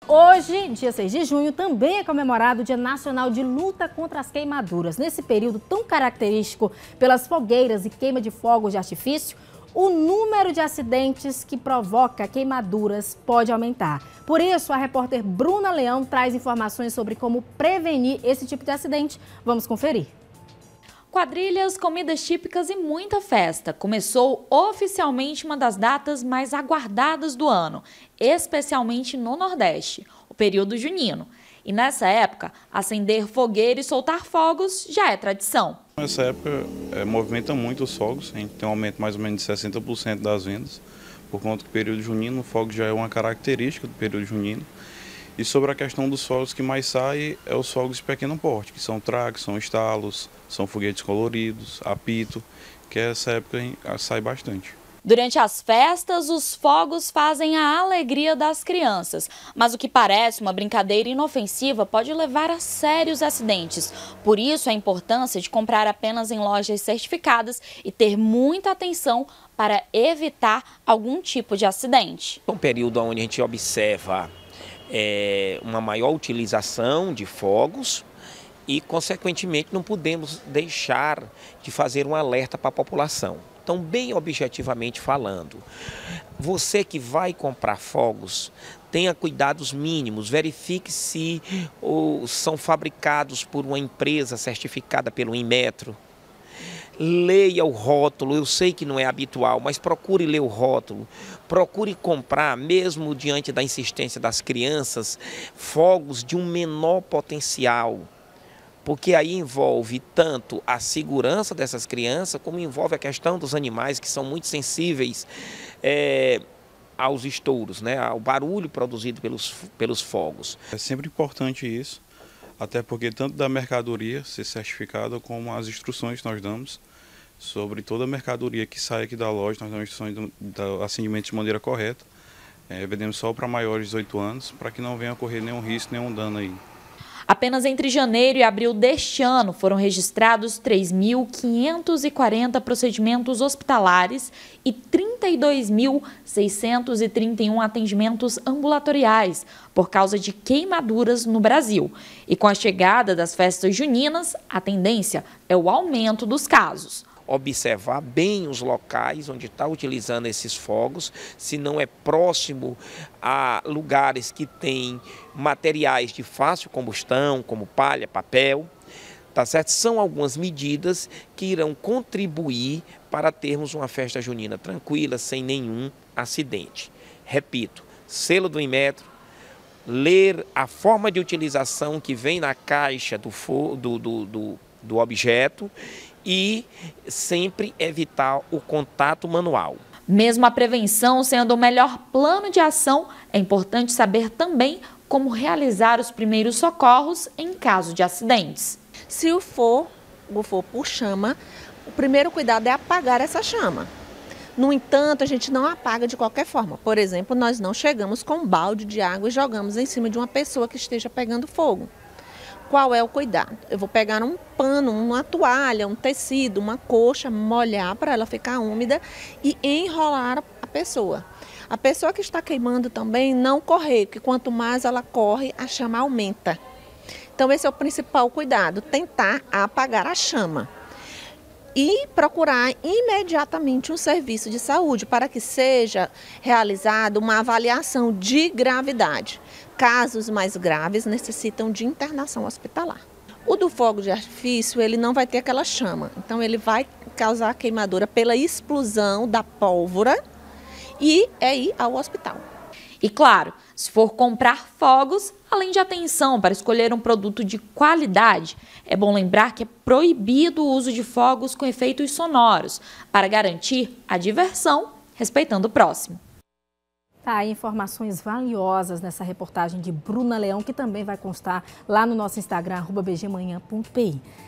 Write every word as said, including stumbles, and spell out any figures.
Hoje, dia seis de junho, também é comemorado o Dia Nacional de Luta contra as Queimaduras. Nesse período tão característico pelas fogueiras e queima de fogos de artifício, o número de acidentes que provoca queimaduras pode aumentar. Por isso, a repórter Bruna Leão traz informações sobre como prevenir esse tipo de acidente. Vamos conferir. Quadrilhas, comidas típicas e muita festa. Começou oficialmente uma das datas mais aguardadas do ano, especialmente no Nordeste, o período junino. E nessa época, acender fogueira e soltar fogos já é tradição. Nessa época, é, movimenta muito os fogos, a gente tem um aumento mais ou menos de sessenta por cento das vendas, por conta que o período junino, o fogo já é uma característica do período junino. E sobre a questão dos fogos, que mais sai é os fogos de pequeno porte, que são tragos, são estalos, são foguetes coloridos, apito, que essa época sai bastante. Durante as festas, os fogos fazem a alegria das crianças, mas o que parece uma brincadeira inofensiva pode levar a sérios acidentes. Por isso, a importância de comprar apenas em lojas certificadas e ter muita atenção para evitar algum tipo de acidente. É um período onde a gente observa é, uma maior utilização de fogos e, consequentemente, não podemos deixar de fazer um alerta para a população. Então, bem objetivamente falando, você que vai comprar fogos, tenha cuidados mínimos, verifique se ou, são fabricados por uma empresa certificada pelo Inmetro. Leia o rótulo, eu sei que não é habitual, mas procure ler o rótulo. Procure comprar, mesmo diante da insistência das crianças, fogos de um menor potencial. Porque aí envolve tanto a segurança dessas crianças, como envolve a questão dos animais que são muito sensíveis é, aos estouros, né, ao barulho produzido pelos, pelos fogos. É sempre importante isso, até porque tanto da mercadoria ser certificada, como as instruções que nós damos sobre toda a mercadoria que sai aqui da loja, nós damos instruções do, do acendimento de maneira correta. É, vendemos só para maiores de dezoito anos, para que não venha ocorrer nenhum risco, nenhum dano aí. Apenas entre janeiro e abril deste ano foram registrados três mil quinhentos e quarenta procedimentos hospitalares e trinta e dois mil seiscentos e trinta e um atendimentos ambulatoriais por causa de queimaduras no Brasil. E com a chegada das festas juninas, a tendência é o aumento dos casos. Observar bem os locais onde está utilizando esses fogos, se não é próximo a lugares que têm materiais de fácil combustão, como palha, papel, tá certo? São algumas medidas que irão contribuir para termos uma festa junina tranquila, sem nenhum acidente. Repito, selo do Inmetro, ler a forma de utilização que vem na caixa do, do, do, do, do objeto, e sempre evitar o contato manual. Mesmo a prevenção sendo o melhor plano de ação, é importante saber também como realizar os primeiros socorros em caso de acidentes. Se o fogo for por chama, o primeiro cuidado é apagar essa chama. No entanto, a gente não apaga de qualquer forma. Por exemplo, nós não chegamos com um balde de água e jogamos em cima de uma pessoa que esteja pegando fogo. Qual é o cuidado? Eu vou pegar um pano, uma toalha, um tecido, uma coxa, molhar para ela ficar úmida e enrolar a pessoa. A pessoa que está queimando também não correr, porque quanto mais ela corre, a chama aumenta. Então esse é o principal cuidado, tentar apagar a chama. E procurar imediatamente um serviço de saúde para que seja realizada uma avaliação de gravidade. Casos mais graves necessitam de internação hospitalar. O do fogo de artifício, ele não vai ter aquela chama, então ele vai causar queimadura pela explosão da pólvora e é ir ao hospital. E claro, se for comprar fogos, além de atenção para escolher um produto de qualidade, é bom lembrar que é proibido o uso de fogos com efeitos sonoros, para garantir a diversão, respeitando o próximo. Tá aí informações valiosas nessa reportagem de Bruna Leão, que também vai constar lá no nosso Instagram, arroba bgmanhã ponto pi.